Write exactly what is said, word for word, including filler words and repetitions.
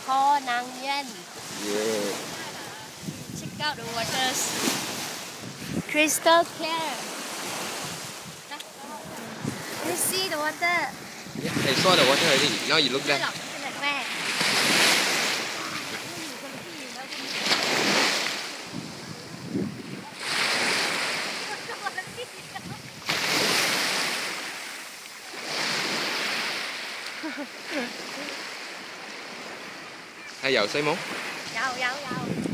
kho Nàng Yên. Yeah. Check out the waters. Crystal clear. You see the water? Yeah, I saw the water already. Now you look there. Where? Hay dầu xấy món. Dầu, dầu, dầu.